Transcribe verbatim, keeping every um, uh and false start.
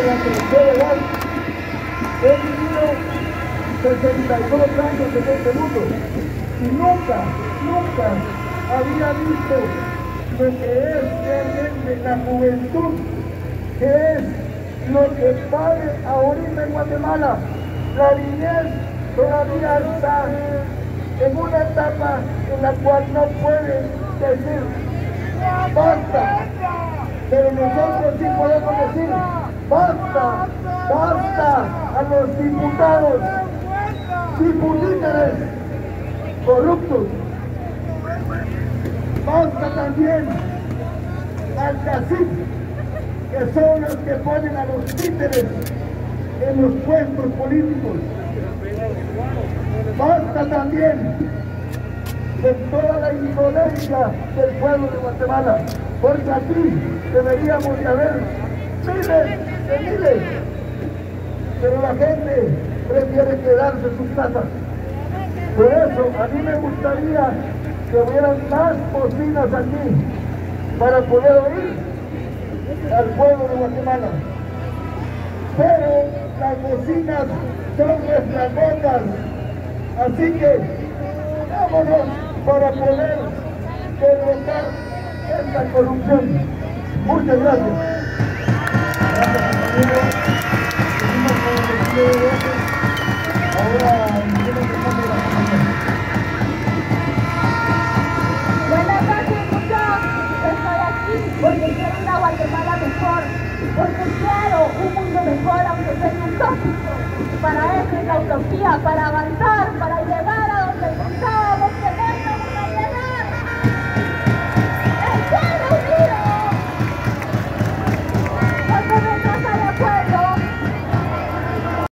La tercera edad, he vivido sesenta y dos años en este mundo y nunca, nunca había visto lo que es realmente la juventud, que es lo que vale ahorita en Guatemala. La niñez todavía está en una etapa en la cual no puede decir basta, pero nosotros sí podemos decir basta, basta a los diputados, diputados corruptos, basta también al cacique, que son los que ponen a los títeres en los puestos políticos. Basta también de toda la indolencia del pueblo de Guatemala, porque aquí deberíamos de haber miles de miles, pero la gente prefiere quedarse en sus casas. Por eso a mí me gustaría que hubieran más bocinas aquí para poder oír al pueblo de Guatemala. Pero las bocinas son nuestras bocas, así que vámonos para poder derrotar esta corrupción. Muchas gracias. Buenas noches, muchachos. Estoy aquí porque quiero una Guatemala mejor, porque quiero un mundo mejor, aunque sea utópico. Para eso es la utopía, para avanzar, para llegar